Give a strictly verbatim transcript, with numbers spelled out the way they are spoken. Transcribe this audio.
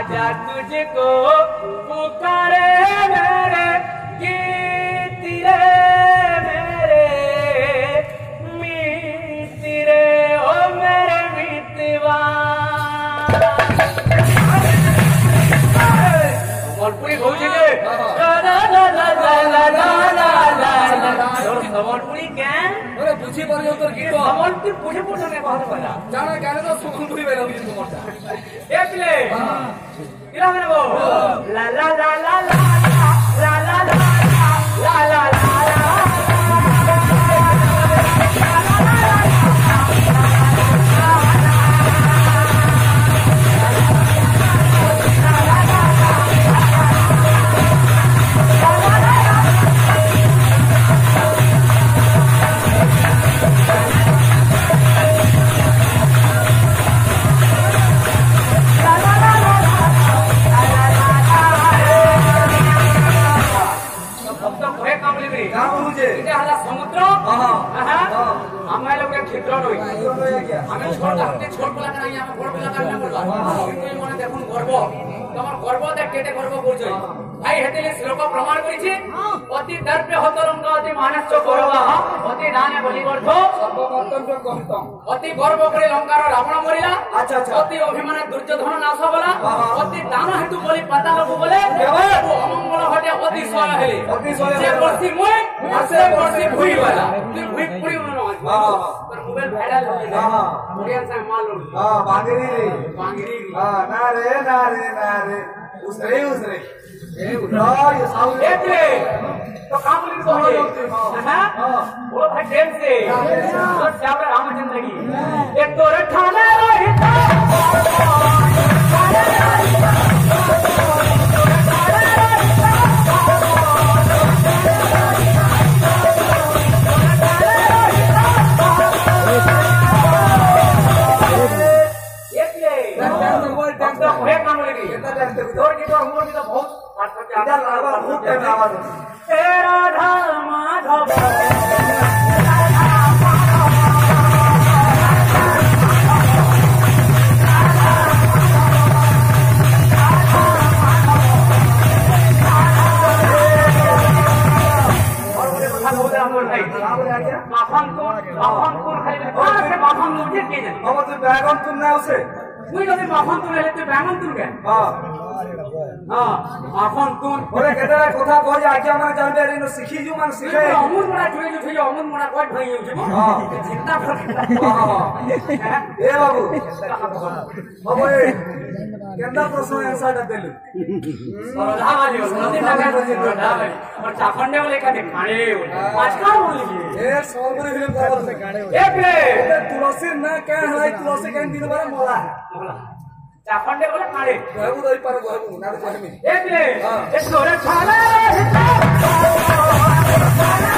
आजा तुझको पुकारे मेरे गीत रे मेरे मीत रे ओ मेरे मीतवा समलपुरी भौजी के समलपुरी क्या अरे बुझी पर जो तो गीत समलपुरी पूछे पूछे ने बात पड़ा जाना गाने तो समलपुरी बेला हुई तुमचा एक ले इला मेरे वो ला ला ला ला ला ला ला ला ला ला ला भाई हेतले श्लोक प्रमाण करिछि अति दर्पे हतरंग अति मानस्य गौरवः अति दाने बलिवर्धो सर्वकर्तव्य कहितम अति गर्व करे लंकार रावण मरिला अच्छा अच्छा अति अभिमान दुर्योधन नाश होला अति दान हेतु बलि पाताल को बोले अमंगल हटे अति सय हेले अति सय जे वर्षी मोय वर्षे वर्षी भुई वाला तू भुई पुरी न हां पर मोबाइल भाइरल हो गया हां मुड़िया से माल हां बांगरी बांगरी हां ना रे ना रे ना रे उसरे उसरे ए उठा ये साउंड एक ले तो काम लिख दो हां बोलो भाई टेम से तो श्याम रामचंद्र की एक तो रठाने रहता Wih, nanti maafan tuh lihat tuh bangun tuh kan? Ah, ah, maafan tuh. Boleh kita kota kau aja mana jangan dari nu sikhi ju mana sikhi. Amun mana cuy ju cuy, amun mana kau cuy ju cuy. Ah, cinta berkata. Ah, eh babu, babu eh, kita प्रश्न answer देते लो। और धावा जो, nanti लगा तो जिंदा धावा। और चाफंडे वाले का दिखाने आज कहाँ बोलेंगे? ए सॉल्व में फिल्म कवर से गाने वाले। एक ले। तुलसी ना क्या है तुलसी का दिन बार मोला है। मोला। चाफंडे वाले खाने। बाबू दही पर बाबू ना तो में। एक ले। एक सोरे खाने।